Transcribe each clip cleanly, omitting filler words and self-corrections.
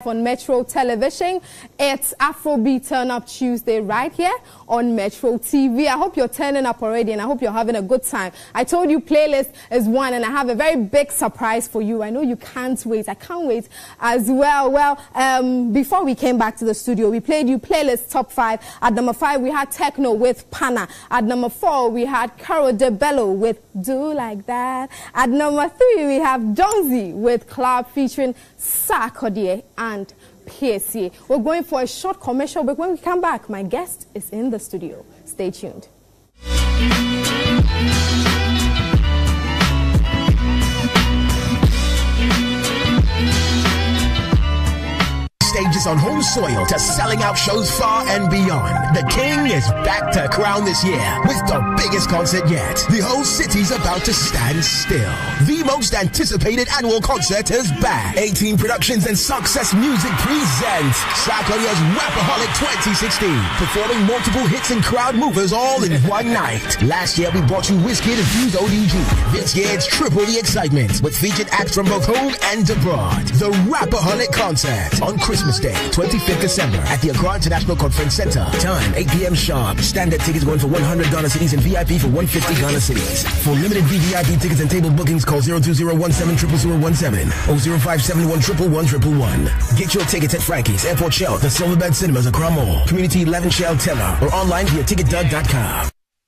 On Metro Television. It's Afrobeat Turn Up Tuesday right here on Metro TV. I hope you're turning up already and I hope you're having a good time. I told you playlist is one and I have a very big surprise for you. I know you can't wait. I can't wait as well. Well, before we came back to the studio, we played you playlist top 5. At number 5, we had Techno with Pana. At number 4, we had Caro De Bello with Do Like That. At number 3, we have Donzi with Club featuring Sarkodie and PSA. We're going for a short commercial break. When we come back, my guest is in the studio. Stay tuned. Stages on home soil to selling out shows far and beyond. The King is back to crown this year with the biggest concert yet. The whole city's about to stand still. The most anticipated annual concert is back. 18 Productions and Success Music presents Sarkodie's Rapaholic 2016, performing multiple hits and crowd movers all in one night. Last year we brought you Whiskey Infused ODG. This year it's triple the excitement with featured acts from both home and abroad. The Rapaholic concert on Christmas Day, 25th December at the Accra International Conference Center. Time 8 p.m. sharp. Standard tickets going for 100 Ghana cedis and VIP for 150 Ghana cedis. For limited VVIP tickets and table bookings, call 020170017 or 05711111. Get your tickets at Frankie's, Airport Shell, the Silverbird Cinemas, Accra Mall, Community 11 Shell Teller, or online via ticketdud.com.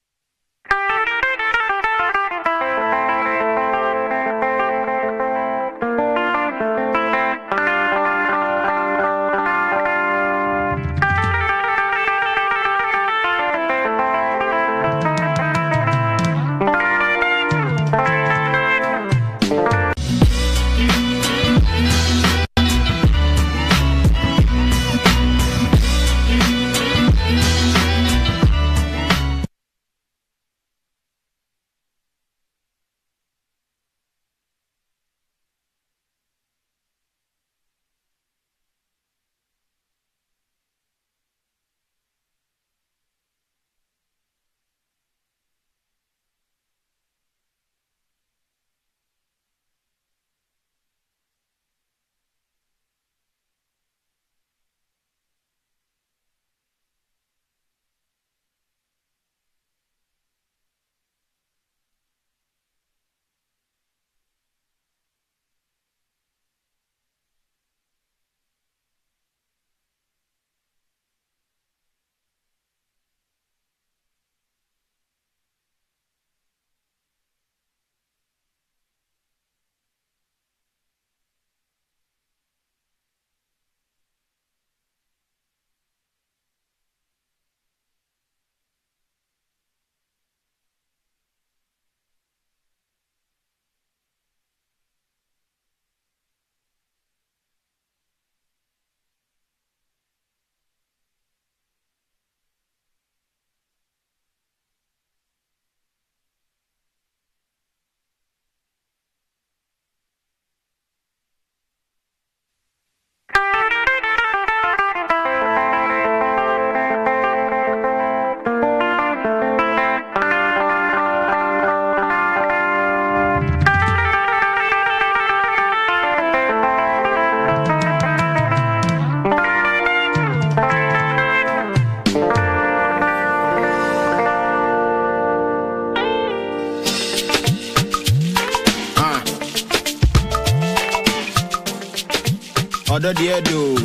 Odo dear do.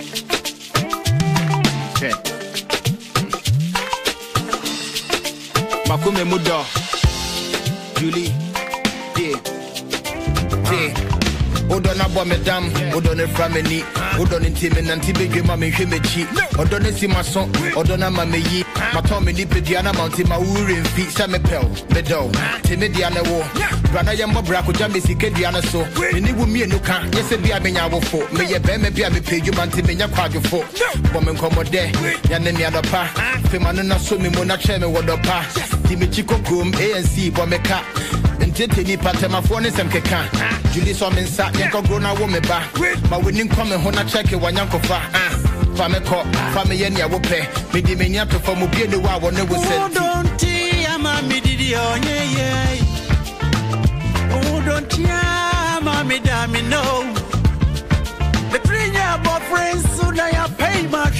Okay. Makume mudo. Julie. Odo na bo medam, odo ne frameni, odo ne ntimi na ntibe dwema me hwe mechi, odo ne simaso, odo na mameyi, maton me ni pedia na mountain ma wure mfi sa me pel, medo, timi dia na wo, brana ye mbobra ko jam sike dia na so, ni wu mienu ka, yese bia menya wofo, me ye be me bia me peju man timi nya kwadwofo, bo me nkomode, ya ne mi adopa, fe manu na so me mo na che me wodopa, timi chikokom ANC bo me ka. Ntete patema phone sem keka Julie so mensa yenko grow na wo me ba ma woni nkome ho na check wanyankofa fa me ko fa me ye nia wo pe me di me nya to fa mo bie ne wa wo ne wo senti don't ama me didi onye ye don't ama me da me no the prinya bo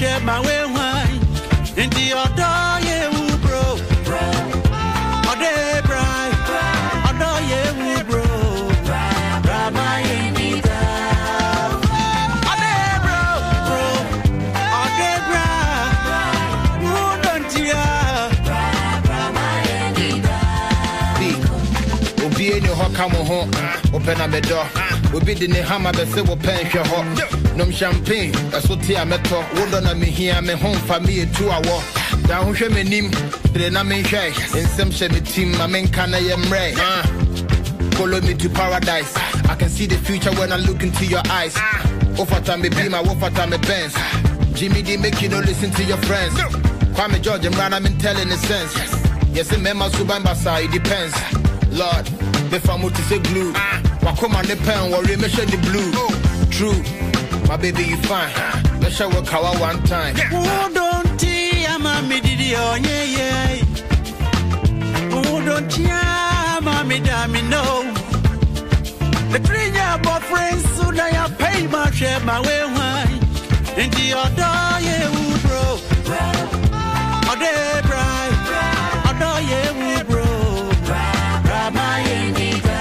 share my way wine. Into your door, yeah, bro. Ode bright. Ode yeah, bro. Brahma Indida. Ode bro. Ode bright. Who don't ya? Brahma Indida. Obi any ho come home. Open a door. Obi the hammer be say wo pen hwe ho. Nom champagne, that's what I met. Would on me here, me home for me 2 hours. Down who me nim, then I mean shy. In some shabby team, my men can I am right. Follow me to paradise. I can see the future when I look into your eyes. Offer time be my offer time me Benz. Jimmy D make you no listen to your friends. Kwame George and Rana in telling the sense. Yes, a member Subambasa, it depends. Lord, if I'm to say glue, what come on the pen, worry me the blue. True. My baby, you fine. Let's show work how one time. Who don't tear mommy did you? Yeah. Who don't tear mommy damn no. The 3-year boyfriends soon I pay my share my way wine. Into your door, yeah, bro. Ode bright. Ode yeah, bro. Brahma Indida.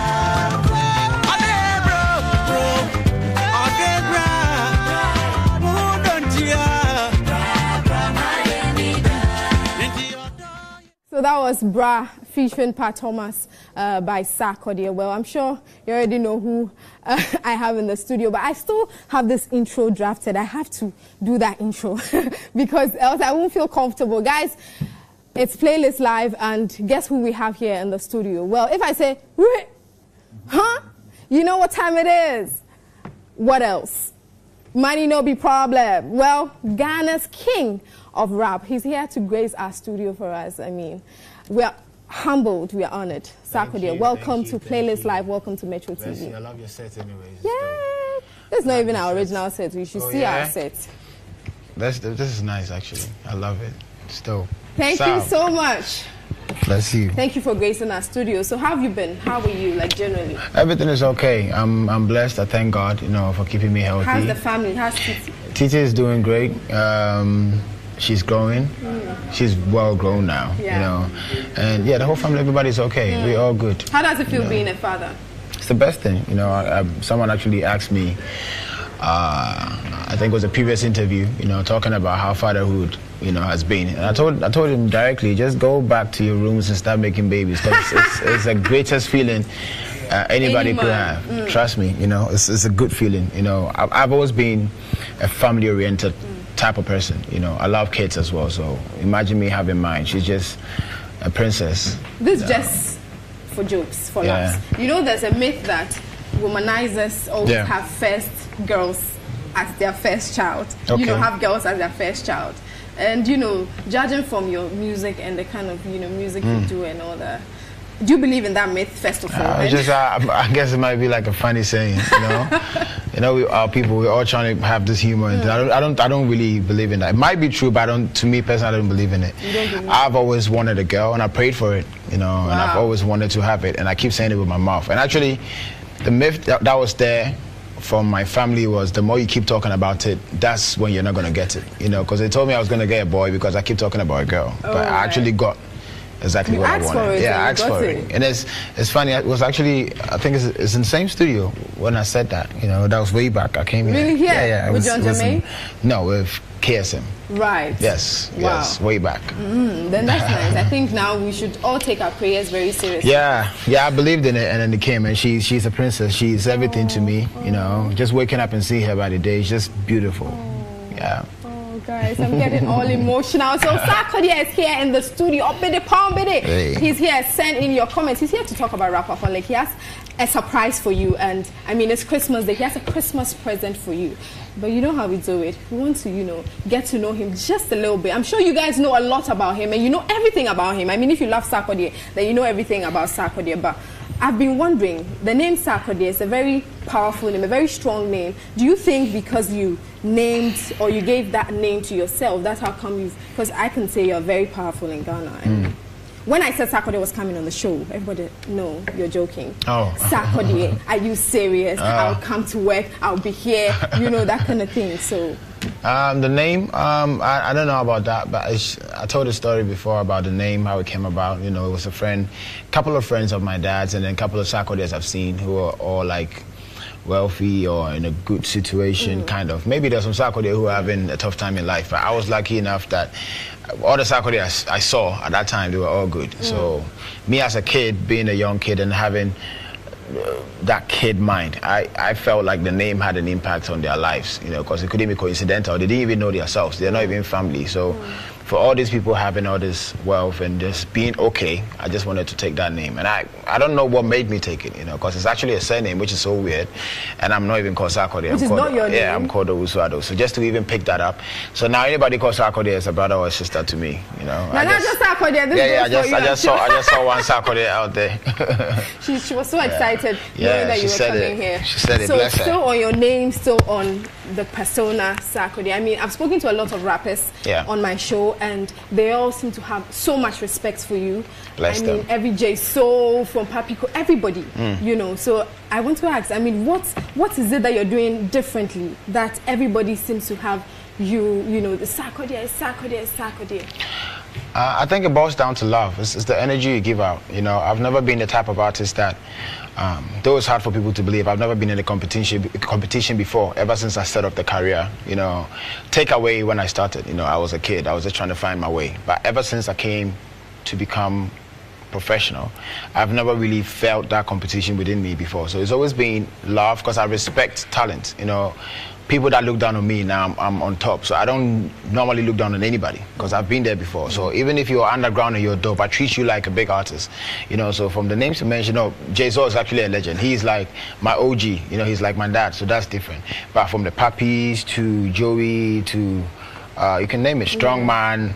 So that was Bra featuring Pat Thomas by Sarkodie. Well, I'm sure you already know who I have in the studio, but I still have this intro drafted. I have to do that intro because else I won't feel comfortable. Guys, it's Playlist Live, and guess who we have here in the studio? Well, if I say, huh? You know what time it is. What else? Money no be problem. Well, Ghana's king of rap. He's here to grace our studio for us. I mean, we are humbled, we are honored. Sarkodie, welcome to Playlist Live, welcome to Metro TV. I love your set anyways. Yeah, this is not even our original set. We should see our set. This is nice actually. I love it. Still. Thank you so much. Bless you. Thank you for gracing our studio. So how have you been? How are you, like, generally? Everything is okay. I'm blessed. I thank God, for keeping me healthy. How's the family? How's Titi? Titi is doing great. She's growing. She's well grown now, And yeah, the whole family, everybody's okay. We're all good. How does it feel being a father? It's the best thing. Someone actually asked me, I think it was a previous interview, talking about how fatherhood, has been. And I told him directly, just go back to your rooms and start making babies, because it's the greatest feeling anybody could have. Trust me, it's a good feeling. I've always been a family-oriented type of person. I love kids as well. So imagine me having mine. She's just a princess. This just for jokes, for laughs. There's a myth that womanizers always have first girls as their first child. Have girls as their first child. And judging from your music and the kind of music you do and all that, do you believe in that myth first of all? I guess it might be like a funny saying, we are people. We're all trying to have this humor. And I don't really believe in that. It might be true, but to me personally, I don't believe in it. I've always wanted a girl, and I prayed for it. And I've always wanted to have it, and I keep saying it with my mouth. And actually, the myth that was there from my family was, the more you keep talking about it, that's when you're not going to get it. Because they told me I was going to get a boy because I keep talking about a girl. But I actually got exactly what I wanted. I asked for it. And it's funny, it was actually, I think it's in the same studio when I said that. That was way back. I came here. Really? Yeah. With John Jermaine? No, with KSM. Right. Yes, way back. Then that's nice. I think now we should all take our prayers very seriously. Yeah, I believed in it, and then it came, and she's a princess. She's everything to me, Just waking up and seeing her by the day is just beautiful. Yeah. Guys, I'm getting all emotional. So Sarkodie is here in the studio. Hey. He's here. Send in your comments. He's here to talk about Rap-A-Thon. Like, he has a surprise for you, and I mean, it's Christmas Day. He has a Christmas present for you. But you know how we do it. We want to, get to know him just a little bit. I'm sure you guys know a lot about him, and you know everything about him. I mean, if you love Sarkodie, then you know everything about Sarkodie. But I've been wondering, the name Sarkodie is a very powerful name, a very strong name. Do you think because you named or you gave that name to yourself, that's how come you? Because I can say you're very powerful in Ghana. When I said Sarkodie was coming on the show, everybody, no, you're joking. Sarkodie, are you serious? I'll come to work, I'll be here, that kind of thing. So The name, I don't know about that, but I told a story before about the name, how it came about. You know, it was a couple of friends of my dad's, and then a couple of Sarkodies I've seen who are all like wealthy or in a good situation, kind of. Maybe there's some Sarkodie who are having a tough time in life, but I was lucky enough that all the Sarkodie I saw at that time, they were all good. So me as a kid, being a young kid and having that kid mind, I felt like the name had an impact on their lives, you know, because it couldn't be coincidental. They didn't even know themselves. They're not even family. So for all these people having all this wealth and just being okay, I just wanted to take that name. And I don't know what made me take it, you know, because it's actually a surname, which is so weird. And I'm not even called Sarkodie. Which is not your name. Yeah, I'm called Owusu-Addo. So just to even pick that up. So now anybody called Sarkodie is a brother or a sister to me, you know. Now not just Sarkodie. I just saw one Sarkodie out there. She was so excited knowing that you were coming here. She said it, so bless her. Still on your name, still on the persona Sarkodie. I mean, I've spoken to a lot of rappers on my show, and they all seem to have so much respect for you. Bless them. I mean, every J Soul, from Papiko, everybody, you know. So I want to ask, I mean, what is it that you're doing differently that everybody seems to have you know, the Sarkodie. I think it boils down to love. It's the energy you give out. You know, I've never been the type of artist that, though it's hard for people to believe, I've never been in a competition before, ever since I started off the career. You know, take away when I started, you know, I was a kid. I was just trying to find my way. But ever since I came to become professional, I've never really felt that competition within me before. So it's always been love, because I respect talent, you know. People that look down on me, now I'm on top. So I don't normally look down on anybody, because I've been there before. So even if you're underground and you're dope, I treat you like a big artist. You know, so from the names you mentioned, J Soul is actually a legend. He's like my OG, you know, he's like my dad, so that's different. But from the Pappies to Joey to, you can name it, Strongman,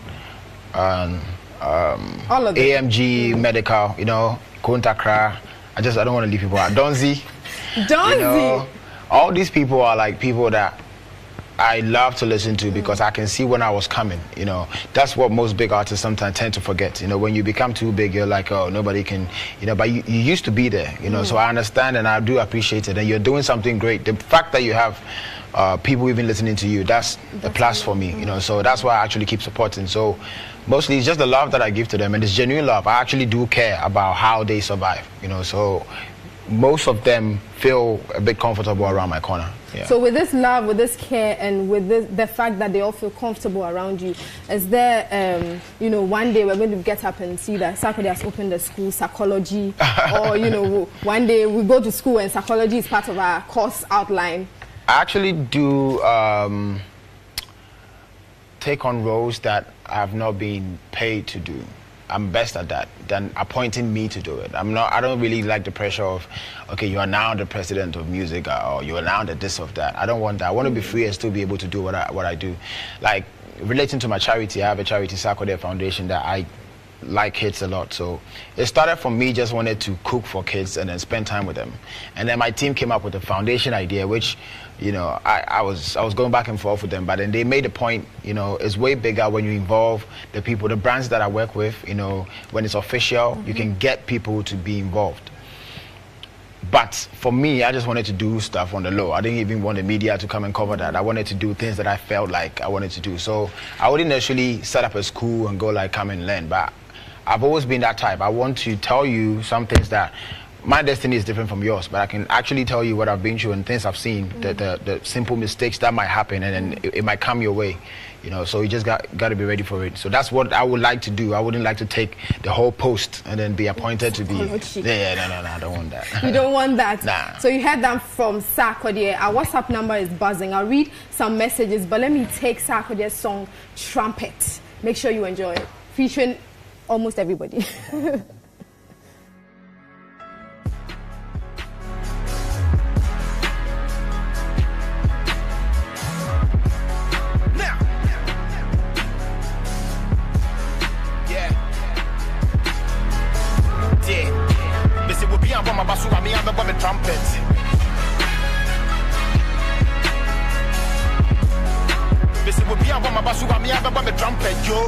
all of them. AMG, Medical, you know, Kontakra. I don't want to leave people out. Donzi. You know, all these people are like people that I love to listen to, because I can see when I was coming, you know. That's what most big artists sometimes tend to forget. You know, when you become too big, you're like, oh, nobody can, you know, but you used to be there, you know. So I understand and I do appreciate it. And you're doing something great. The fact that you have people even listening to you, that's a plus for me, you know. So that's why I actually keep supporting. So mostly it's just the love that I give to them, and it's genuine love. I actually do care about how they survive, you know. So most of them feel a bit comfortable around my corner. Yeah. So with this love, with this care, and with the fact that they all feel comfortable around you, is there, you know, one day we're going to get up and see that Sarkodie has opened a school, Sarkology, or, you know, one day we go to school and Sarkology is part of our course outline? I actually do take on roles that I have not been paid to do. I'm best at that than appointing me to do it. I don't really like the pressure of, okay, you are now the president of music, or you are now the this of that. I don't want that. I want to be free and still be able to do what I do. Like, relating to my charity, I have a charity, Sarkodie Foundation, that I like kids a lot. So it started from me just wanted to cook for kids and then spend time with them. And then my team came up with a foundation idea, which, you know, I was going back and forth with them, but then they made a point, you know, it's way bigger when you involve the people, the brands that I work with, you know, when it's official, you can get people to be involved. But for me, I just wanted to do stuff on the low. I didn't even want the media to come and cover that. I wanted to do things that I felt like I wanted to do. So I wouldn't actually set up a school and go like, come and learn, but I've always been that type. I want to tell you some things that my destiny is different from yours, but I can actually tell you what I've been through and things I've seen, the simple mistakes that might happen, and then it might come your way, you know. So you just got to be ready for it. So that's what I would like to do. I wouldn't like to take the whole post and then be appointed to be. No, I don't want that. You don't want that? Nah. So you heard that from Sarkodie. Our WhatsApp number is buzzing. I'll read some messages, but let me take Sarkodie's song Trumpet. Make sure you enjoy it, featuring almost everybody. Trumpet. This will be a bomb, but me have a trumpet, yo.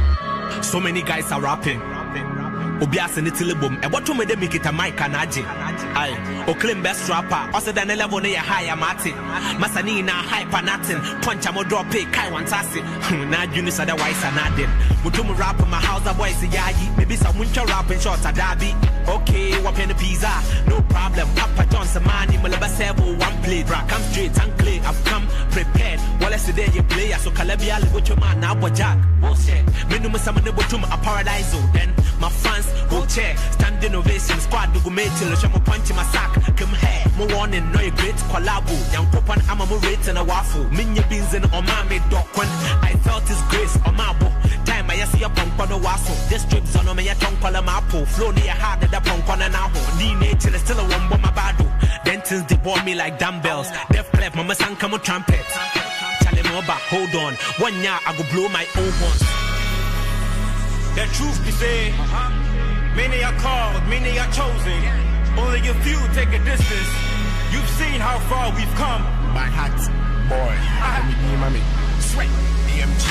So many guys are rapping. Obias and Itilibum, and what to make them make it a mic and aji. Aye, o claim best rapper. Also than a level near higher Martin. Masanina hyper nothing. Punch a more drop it, Kai one tassi. Not Unis otherwise and not then. Mutum rap in my house, a boy say yayi. Maybe some winter rap in shorts a derby. Okay, what penny pizza? No problem. Papa Johnson money, Malaba Sebo, one plate. Come straight and clear. I've come prepared. Well, as today you play, so Calabia, what your man now, but Jack. Bullshit. Minimum summon a paradise. Then my fans go chair, standing ovation, squad do go make till the shaman punch in my sack. Come here, more warning, no great collabo. Young Popan, I'm a more rate and a waffle. Minya beans and on my made dog when I felt his grace on my book. Time I see a punk on the waffle. This trips on me a tongue call a mapo. Flow near hard at the punk on an hour. Knee nature is still a one bomb my bado. Dentins they bought me like dumbbells. Deaf clef, mama sang come with trumpet. Charlie Moba, hold on. 1 year I go blow my own horns. The truth be said, many are called, many are chosen. Only a few take a distance. You've seen how far we've come. My hat, boy. Mommy. Sweat, DMG.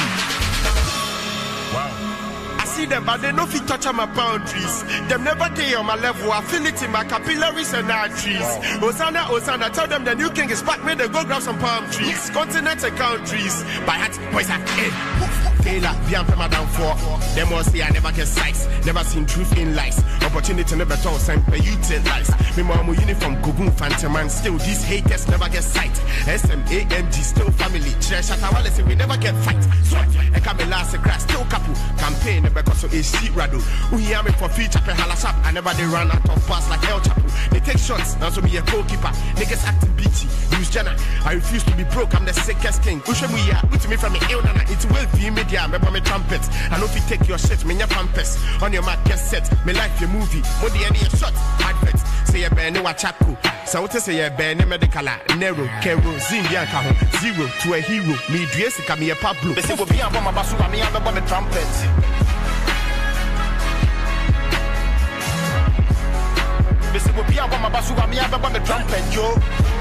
Wow. I see them, but they no fit touch on my boundaries. Them never day on my level. I feel it in my capillaries and arteries. Hosanna, Hosanna, tell them the new king is back. May they go grab some palm trees. Continents and countries. By hat, boys, Taylor, Bian Madame 4. Them all say I never get sights. Never seen truth in lies. Opportunity never told, simple utilize. Me mom uniform, Gugun Phantom, and still these haters never get sight. SMAMG, still family. Shatawale say we never get fight. Sweat, I come last grass, still couple. Campaign, because of a seat rado. Who hear me for free, chapel halasap. I never they run out of pass like El Chapo. They take shots, now so be a goalkeeper. Niggas acting bitchy. Use Jenna. I refuse to be broke, I'm the sickest king. Ushemuya, with me from the Ilnana. It's well for you, media, remember me trumpet. I know if you take your shit, me your pampers. On your mat, get set. Me life, your movie. More the any shot, advert. Say a band, no chapo. So to say a band, medical, narrow, Kero, Zimbianca, 0 to a hero. Me dress, me a Pablo. This will be on my basu, I mean, I'm a trumpet. This will be on my basu, I mean, I'm a trumpet, yo.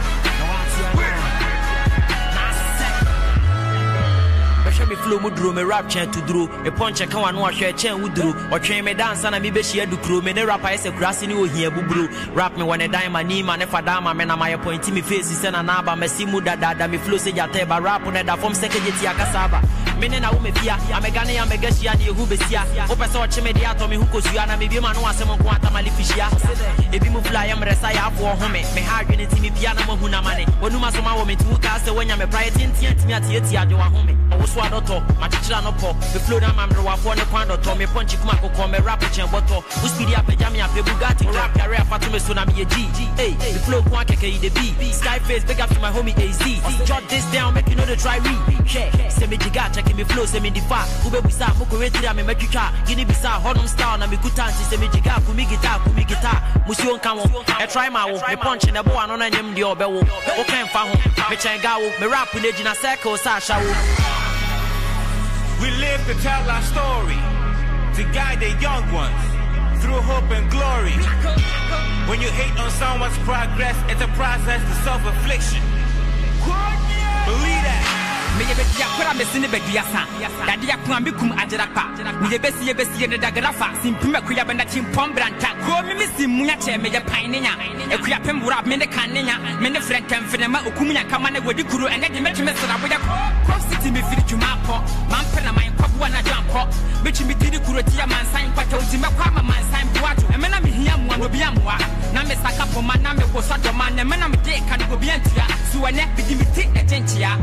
Me flow mudro me rap chain to draw a punch a can one share chain woodro or train me dance and I be share do crew me the rapper is a grass in you here bubro rap me when a dime my name and if I dama man my point me face is an anaba me see muda that me flow say jateba rap on that from second year casaba menen a woman fear I'm a Ghana I'm a Gasia you who be here open so chimedia to me who goes you and me be man who has some quanta malifisia if you move fly I'm resaya for home me hard in it me piano huna money when you must woman to cast when I'm a private me at I do home my teacher no po the flow down my for the quando to me punch kuma ko me rap chain bottle who speed up jam ya pe Bugatti rap career fatu me so na me G hey the flow kwa keke the B Skyface big up to my homie AZ jot this down make you know the try read say me jiga check me flow say me the far who be bisa moko retira me metwitwa gini bisa honum style na me kutanti say me jiga kumi guitar musi on kan wo e try my wo me punch na bo ano na nyem de obewo o kan fa ho me chen ga wo me rap na gina circle sa sha wo. We live to tell our story, to guide the young ones through hope and glory. When you hate on someone's progress, it's a process to self-affliction. Believe that. Me ye betia kora me sine beduasa dade yakwa me kum ajerapa me ye besi ne dagarafa simpima kuya benda chimpom branta ko me simunya che me ye painenya ekuya pem wura me ne kanenya me ne frenkem fenema okumunya kama ne wodi kuru ene de metime sra boya ko city me firi juma ko man pena man kwabu na jampo me chimi tiri kuru tia man san kwata utima kwa man san buato e me na me hia muwa no bia muwa na me saka poma na me go sodo man ne me na me de ka no bia ntia so ene bidimiti ejentia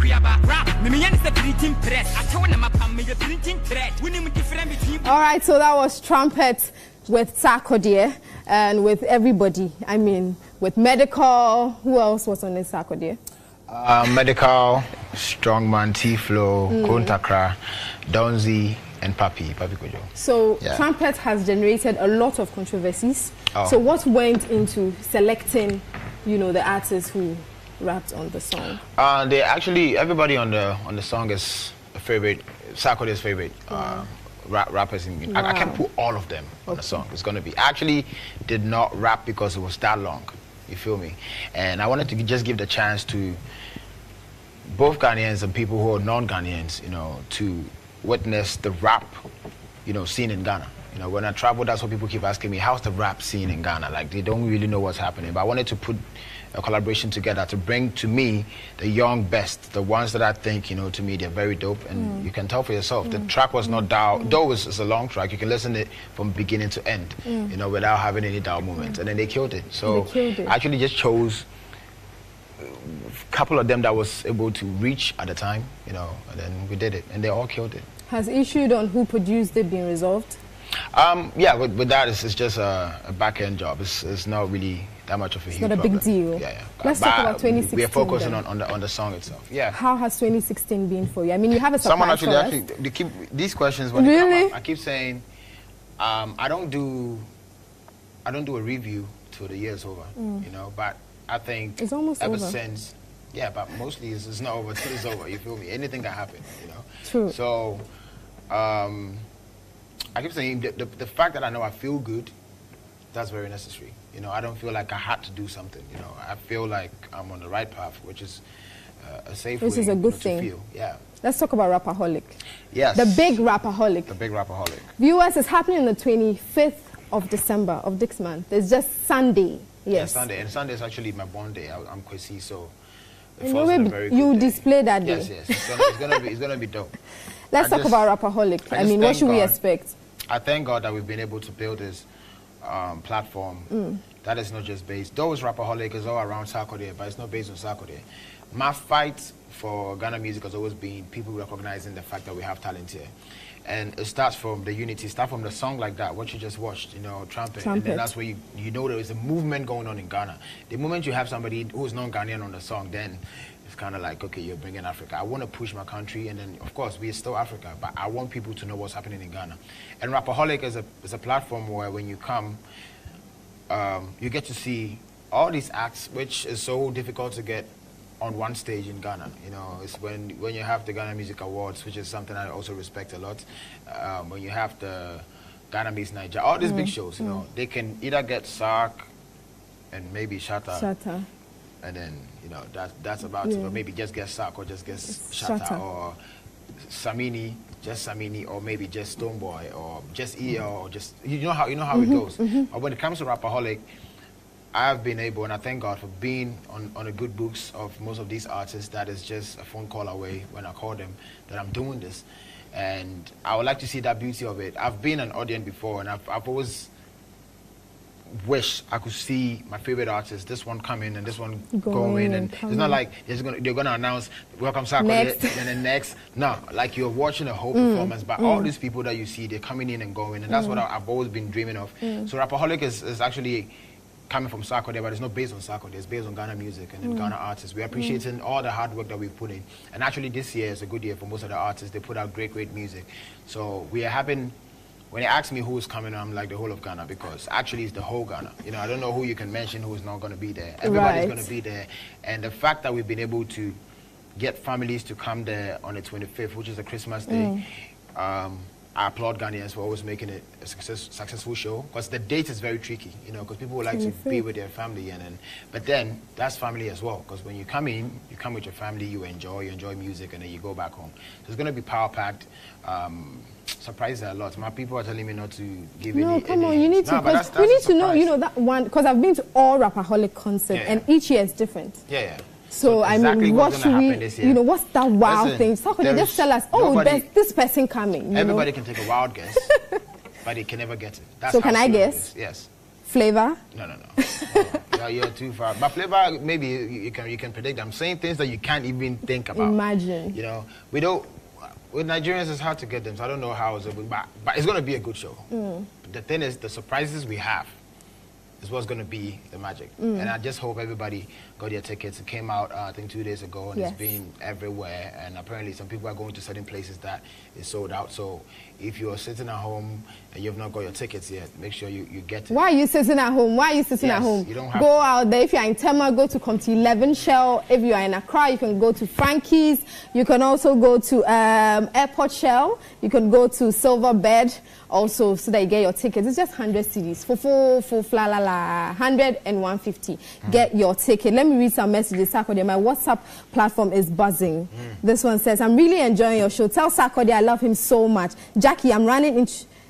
All right, so that was Trumpet with Sarkodie and with everybody. I mean, with Medical. Who else was on this Sarkodie? Medical, Strongman, T-Flow, Kontakra, Donzi, and Papi Kojo. So Trumpet has generated a lot of controversies. So what went into selecting, the artists who rapped on the song? They actually, everybody on the song is a favorite, Sarkodie's favorite rappers. I can't put all of them on the song. It's gonna be. I actually did not rap because it was that long. You feel me? And I wanted to just give the chance to both Ghanaians and people who are non-Ghanaians, to witness the rap, scene in Ghana. You know, when I travel, that's what people keep asking me, how's the rap scene in Ghana? Like, they don't really know what's happening. But I wanted to put a collaboration together to bring to me the young best, the ones that I think, you know, to me, they're very dope. And you can tell for yourself, the track was not dull. Though it's a long track, you can listen to it from beginning to end, you know, without having any dull moments. And then they killed it. So I actually just chose a couple of them that was able to reach at the time, you know, and then we did it. And they all killed it. Has issue on who produced it been resolved? Yeah, with that, it's just a back-end job. It's not really that much of a huge problem. It's not a big deal. Yeah. Let's talk about 2016. We are focusing on the song itself. Yeah. How has 2016 been for you? I mean, you have a surprise Someone actually they keep these questions when they come up. I keep saying, I don't do a review till the year's over. You know, but I think it's almost ever over. Since, yeah, but mostly it's not over till it's over. You feel me? Anything can happen. You know. True. So, I keep saying the fact that I know I feel good, that's very necessary. You know, I don't feel like I had to do something. You know, I feel like I'm on the right path, which is a safe way. Which is a good thing. To feel. Yeah. Let's talk about Rapaholic. Yes. The big Rapaholic. The big Rapaholic. Viewers, it's happening on the 25th of December of this month. It's just Sunday. Yes. Yeah, Sunday. And Sunday is actually my born day. I'm Kwesi, so it falls on a very good day. Display that day. Yes. It's gonna be dope. Let's talk about Rapaholic. I mean, what should we expect? I thank God that we've been able to build this platform that is not just based. Though it's Rapaholic, it's all around Sarkodie, but it's not based on Sarkodie. My fight for Ghana music has always been people recognizing the fact that we have talent here. And it starts from the unity, start from the song like that, what you just watched, you know, Trumpet. And then that's where you know there is a movement going on in Ghana. The moment you have somebody who's non-Ghanaian on the song, then it's kind of like, okay, you're bringing Africa. I want to push my country, and then, of course, we're still Africa, but I want people to know what's happening in Ghana. And Rapaholic is a platform where when you come, you get to see all these acts, which is so difficult to get on one stage in Ghana. You know, it's when you have the Ghana Music Awards, which is something I also respect a lot. When you have the Ghana Meets Nigeria, all these big shows, you know, they can either get Sark and maybe Shatta. And then, you know, that's about it. Or maybe just get Sark or just get Shatta. Or Samini, just Samini, or maybe just Stonebwoy, or just EL, or just, you know how it goes. But when it comes to Rapaholic, I've been able, and I thank God for being on the good books of most of these artists, that is just a phone call away when I call them that I'm doing this. And I would like to see that beauty of it. I've been an audience before, and I've always wished I could see my favorite artists, this one come in and this one go in. And it's not like they're going to announce, welcome Sarkodie, and then next. No, like you're watching a whole performance, but all these people that you see, they're coming in and going, and that's what I've always been dreaming of. So Rapaholic is actually coming from Sarkodie, but it's not based on Sarkodie. It's based on Ghana music and Ghana artists. We're appreciating all the hard work that we've put in. And actually this year is a good year for most of the artists. They put out great music. So we are having, when they ask me who's coming, I'm like the whole of Ghana, because actually it's the whole Ghana. You know, I don't know who you can mention who's not going to be there. Everybody's going to be there. And the fact that we've been able to get families to come there on the 25th, which is a Christmas day, I applaud Ghanaians for always making it a successful show, because the date is very tricky, you know, because people would like to be with their family, but then that's family as well, because when you come in, you come with your family, you enjoy music, and then you go back home. So it's going to be power-packed. Surprises a lot. My people are telling me not to give any. No, come on, you need to. That's we need to know, you know, that one, because I've been to all Rapaholic concerts, and each year is different. So exactly, I mean, what should we, you know, what's that wild thing? So could they just tell us, oh, there's this person coming? Everybody can take a wild guess, but they can never get it. That's so can I guess? Yes. Flavor? No. You're too far. But Flavor, maybe you can predict. I'm saying things that you can't even think about. Imagine. You know, we don't. With Nigerians, it's hard to get them. So I don't know how it's going, but it's going to be a good show. The thing is, the surprises we have is what's going to be the magic. And I just hope everybody got their tickets. It came out, I think, 2 days ago, and it's been everywhere. And apparently some people are going to certain places that is sold out. So if you're sitting at home and you've not got your tickets yet, make sure you get it. Why are you sitting at home? Why are you sitting at home? You don't have go out there. If you're in Tema, go to Comte 11 Shell. If you are in Accra, you can go to Frankie's. You can also go to Airport Shell. You can go to Silver Bed also, so that you get your tickets. It's just 100 cedis for fla la la, 100 and 150. Get your ticket. Let me read some messages. Sarkodie, my WhatsApp platform is buzzing. This one says, I'm really enjoying your show. Tell Sarkodie I love him so much. Jackie, I'm running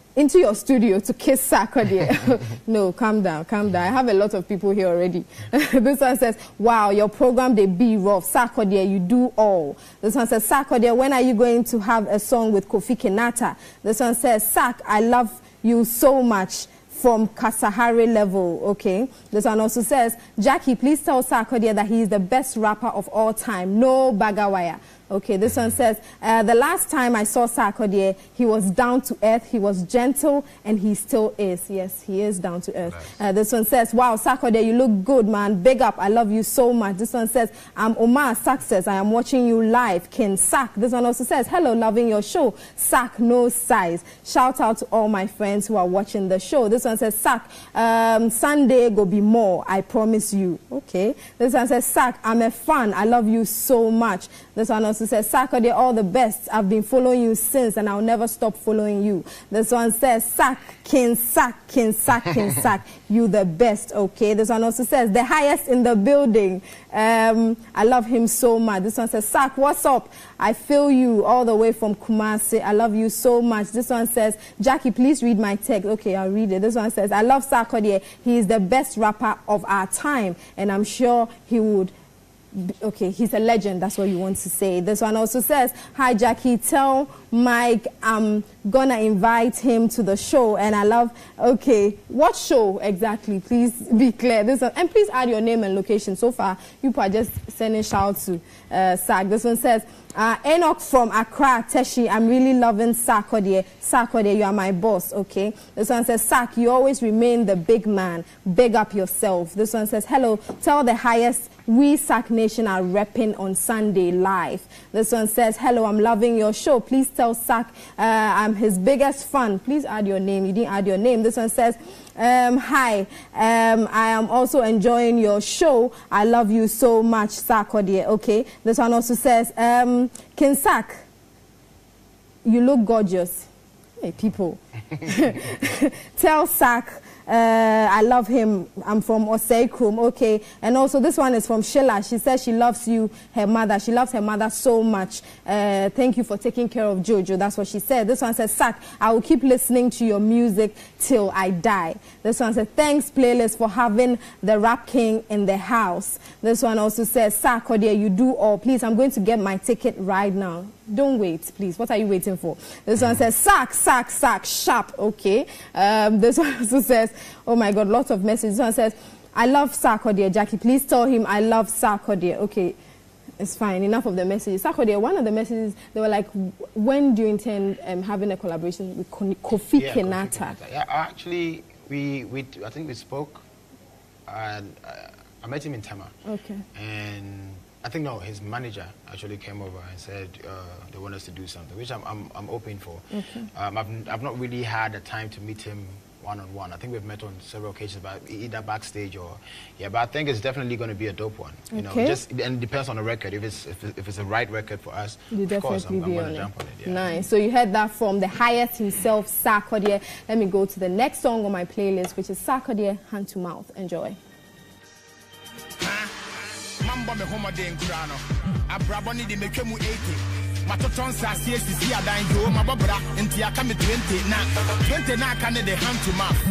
into your studio to kiss Sarkodie. No, calm down, calm down. I have a lot of people here already. This one says, wow, your program, they be rough. Sarkodie, you do all. This one says, Sarkodie, when are you going to have a song with Kofi Kinaata? This one says, Sark, I love you so much. From Kasahari level, okay. This one also says, Jackie, please tell Sarkodie that he is the best rapper of all time. No bagawaya. Okay, this one says, the last time I saw Sarkodie, he was down to earth, he was gentle, and he still is. Yes, he is down to earth. Nice. This one says, wow, Sarkodie, you look good, man. Big up, I love you so much. This one says, I'm Omar Success, I am watching you live. Ken Sack. This one also says, hello, loving your show. Sack, no size. Shout out to all my friends who are watching the show. This one says, Sack, Sunday go be more, I promise you. Okay. This one says, Sack, I'm a fan, I love you so much. This one also says, Sarkodie, all the best. I've been following you since, and I'll never stop following you. This one says, Sack, King Sack, King Sack, King Sack, you the best. Okay. This one also says, the highest in the building. I love him so much. This one says, Sack, what's up? I feel you all the way from Kumasi. I love you so much. This one says, Jackie, please read my text. Okay, I'll read it. This one says, I love Sarkodie. He is the best rapper of our time, and I'm sure he would. Okay, he's a legend. That's what you want to say. This one also says, hi, Jackie, tell Mike I'm gonna invite him to the show, and I love. Okay, what show exactly? Please be clear. This one, and please add your name and location. So far, you are just sending shout to Sark. This one says, Enoch from Accra, Teshi, I'm really loving Sarkodie. Sarkodie, you are my boss, okay? This one says, Sark, you always remain the big man. Big up yourself. This one says, hello, tell the highest we Sark Nation are repping on Sunday live. This one says, hello, I'm loving your show. Please tell Sark I'm his biggest fan. Please add your name. You didn't add your name. This one says, hi, I am also enjoying your show. I love you so much, Sarkodie. Okay. This one also says, King Sark, you look gorgeous. Hey, people. Tell Sark, I love him. I'm from Osei-Krum. Okay. And also this one is from Sheila. She says she loves you, her mother. She loves her mother so much. Thank you for taking care of Jojo. That's what she said. This one says, Sark, I will keep listening to your music till I die. This one says, thanks, playlist, for having the Rap King in the house. This one also says, Sarkodie, you do all. Please, I'm going to get my ticket right now. Don't wait, please. What are you waiting for? This one says, Sark, Sark, Sark, sharp. Okay. This one also says, oh my God, lots of messages. This one says, I love Sarkodie, Jackie. Please tell him I love Sarkodie. Okay, it's fine. Enough of the messages. Sarkodie, one of the messages, they were like, when do you intend having a collaboration with Kofi Kinaata? Yeah, actually, I think we spoke, and I met him in Tema. Okay. And I think, no, his manager actually came over and said they want us to do something, which I'm open for. Okay. I've not really had the time to meet him one-on-one. I think we've met on several occasions, but either backstage or but I think it's definitely going to be a dope one. You know, just and it depends on the record. If it's a right record for us, of course I'm going to jump on it. Yeah. Nice. So you heard that from the highest himself, Sarkodie. Let me go to the next song on my playlist, which is Sarkodie, Hand to Mouth. Enjoy. Mambo me homo de nkrano abrabo ni de metwemu 80 matoton sase sisi adan yo mabobra enti aka me 20 na aka ne de hand to mouth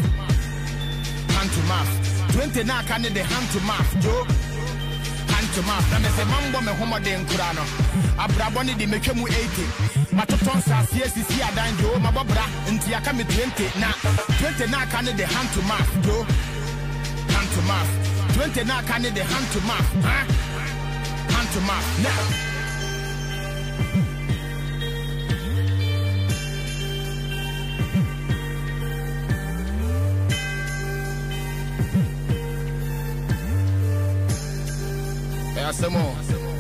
20 na aka ne de hand to mouth yo hand to mouth na me say mambo me homo de nkrano abrabo ni de metwemu 80 matoton sase sisi adan yo mabobra enti aka me 20 na aka ne de hand to mouth yo hand to mouth 20 now can the hand to mouth, huh? Hand to mouth now. Some more.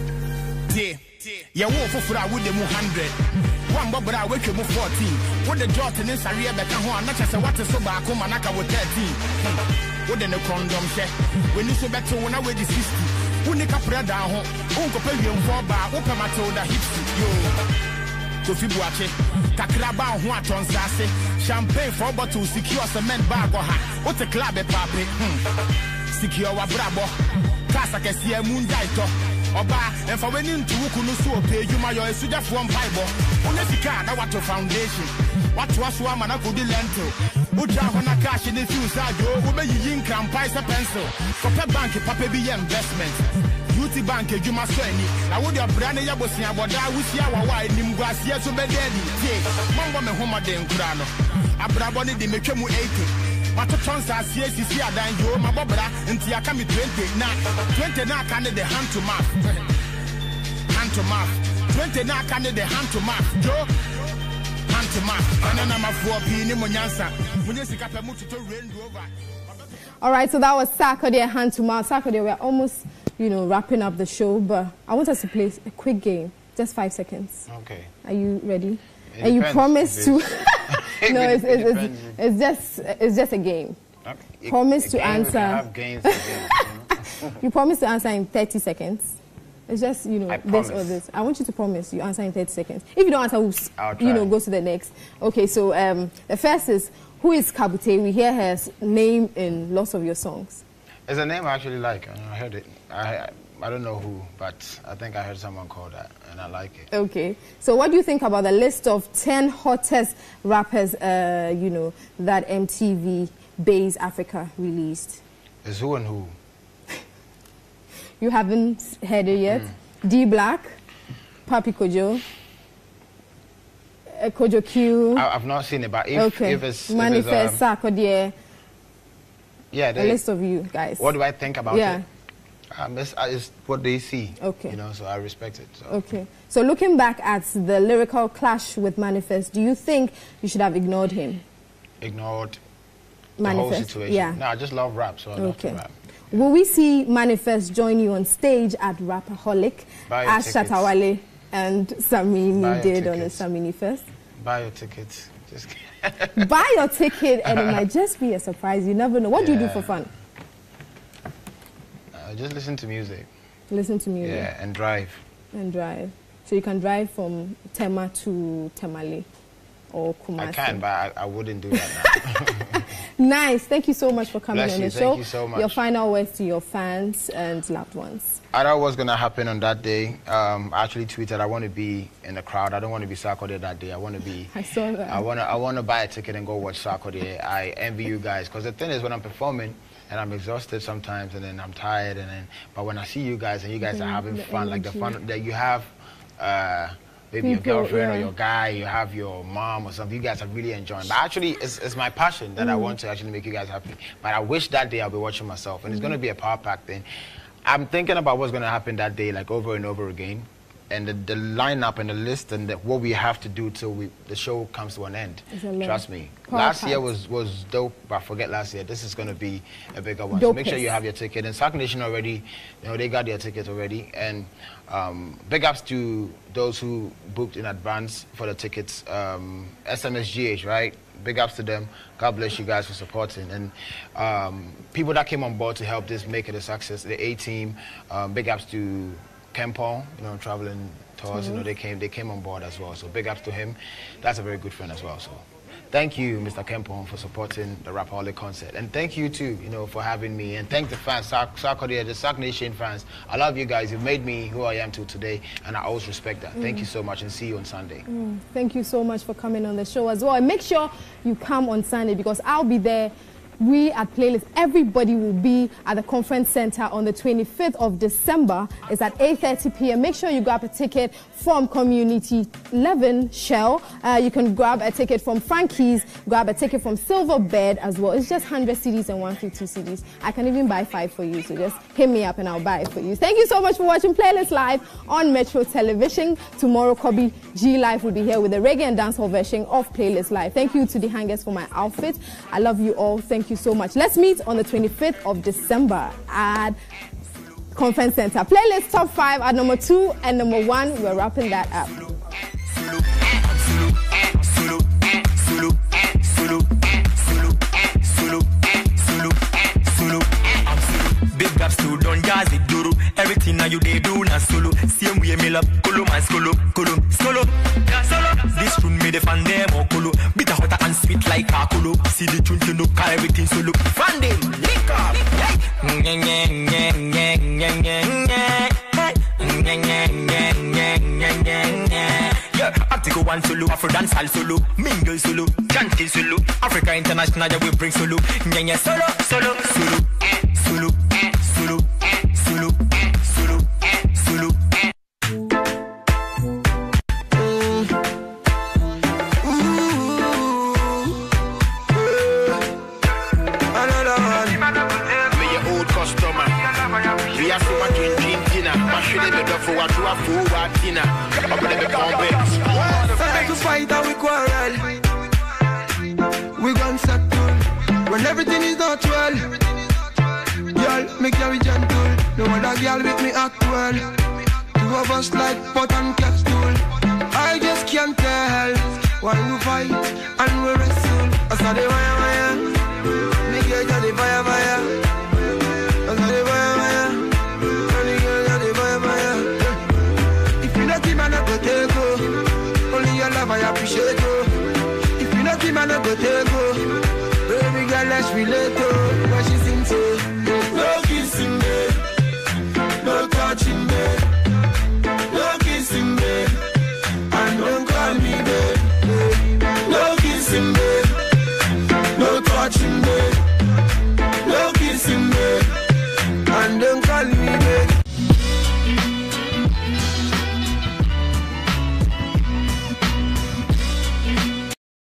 Yeah, wolf for I would 100. One bob, I wake you 14. What the jot in this area that can hold, not just a water so back home, and I with 13. What in the condom check? When you so better when I weigh the 60. When you can put down home, Uncle Pavilion for bar, open my toe that hits you. Kofi Buache, Takraba, what on Sassy, champagne for bottle, secure cement bag or hat. What a club at Papi? Secure a brabo. Casa can see a moon dito. Oba, and for when you to Kunusu pay you my suja from Bible. Unless you can't, I want your foundation. What was one man I could lentil? Uja hona cash in the fuse, I go, Ube yin cram price a pencil. For pet bank, papa be investment. Beauty bank, you must say, I would have brand a yabosia, but I wish you were wide, Nimgracia to bed. Mamma me homa de Grano. Abraboni de Mekemu 80. But the chance I see I than you, my bobra, until I come 20. Now, 20 now can the hand to mouth. Hand to mouth. 20 now can the hand to mouth. Joe. All right, so that was Sarkodie hand to mouth. Sarkodie, we're almost, wrapping up the show, but I want us to play a quick game, just 5 seconds. Okay. Are you ready? And you promise to. No, it's just a game. Okay. Promise to answer. Have games. You promise to answer in 30 seconds. It's just, this or this. I want you to promise you answer in 30 seconds. If you don't answer, go to the next. Okay, so the first is, who is Kabute? We hear her name in lots of your songs. It's a name I actually like. I heard it. I don't know who, but I think I heard someone call that, and I like it. Okay. So what do you think about the list of 10 hottest rappers, that MTV Base Africa released? It's who and who? You haven't heard it yet? D Black, Papi Kojo, Kojo Q. I've not seen it, but if it's Manifest, Sarkodie. Yeah, a list of you guys. What do I think about it? It's what they see. Okay. So I respect it. So. Okay. So looking back at the lyrical clash with Manifest, do you think you should have ignored him? Ignored Manifest? The whole situation? Yeah. No, I just love rap, so I love to rap. Will we see Manifest join you on stage at Rapaholic as Shatawale and Samini did on the Samini Fest? Buy your tickets. Just buy your ticket and it might just be a surprise. You never know. What do you do for fun? Just listen to music. Listen to music? Yeah, and drive. And drive. So you can drive from Tema to Temale or Kumasi? I can, but I wouldn't do that now. Nice. Thank you so much for coming on the show. Thank you so much. Your final words to your fans and loved ones. I don't know what's going to happen on that day. I actually tweeted I want to be in the crowd. I don't want to be Sarkodie that day. I want to be... I saw that. I want to buy a ticket and go watch Sarkodie. I envy you guys. Because the thing is, when I'm performing, and I'm exhausted sometimes, and then I'm tired, but when I see you guys and you guys are having fun, like the fun that you have... maybe your girlfriend or your guy, you have your mom or something, you guys are really enjoying. But actually, it's my passion that I want to actually make you guys happy. But I wish that day I'll be watching myself. And it's going to be a power pack thing. I'm thinking about what's going to happen that day, like over and over again. And the lineup and the list and what we have to do till the show comes to an end. Trust me. Last year was dope, but forget last year. This is going to be a bigger one. So make sure you have your ticket. And Sark Nation already, they got their tickets already. And big ups to those who booked in advance for the tickets. SMSGH, right? Big ups to them. God bless you guys for supporting. And people that came on board to help this make it a success. The A-team, big ups to Kempon, traveling tours, they came on board as well. So big ups to him. That's a very good friend as well. So thank you, Mr. Kempon, for supporting the Rapaholic concert. And thank you too, for having me. And thank the fans, Sarkodie, the Sark Nation fans. I love you guys. You've made me who I am today, and I always respect that. Thank you so much, and see you on Sunday. Thank you so much for coming on the show as well. And make sure you come on Sunday because I'll be there. We at Playlist, everybody will be at the conference center on the 25th of December. It's at 8:30 p.m. Make sure you grab a ticket from Community 11 Shell. You can grab a ticket from Frankie's, grab a ticket from Silver Bed as well. It's just 100 CDs and 150 CDs. I can even buy 5 for you, so just hit me up and I'll buy it for you. Thank you so much for watching Playlist Live on Metro Television. Tomorrow, Kobe G Live will be here with the reggae and dancehall version of Playlist Live. Thank you to the hangers for my outfit. I love you all. Thank you so much. Let's meet on the 25th of December at Conference Center. Playlist Top 5 at number 2 and number 1. We're wrapping that up. Big ups to Don Jazzy Duru. Everything now you they do na solo. Same way me love Kolo man solo. This room me defend them or Kolo. Bitter hotter and sweet like Kakolo. See the tune to look everything solo. Fan them, lick up. Yeah, I take a one solo, Afro dance all solo, mingle solo, chanting solo, Africa international we bring solo, nyanya solo, solo, solo, solo, solo, solo, solo, solo. To fight and we quarrel, we gon' settle when everything is not well. Girl, me carry gentle, no other girl with me act well. Two of us like pot and capsule. I just can't tell why we fight and we wrestle. I saw the wire, me girl got the fire. I saw the wire, me girl got the fire. If you not him, I not go take go. Only your love I appreciate you. If you not him, I not go take go. Baby girl, let's relate to what she sings to. No kissing me, no touching me, no kissing me, and don't call me babe. No kissing me, no touching me.